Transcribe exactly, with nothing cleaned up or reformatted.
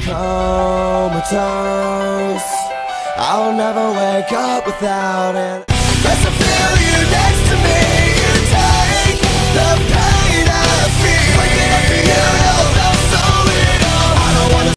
comatose. I'll never wake up without it. Guess I'll feel you next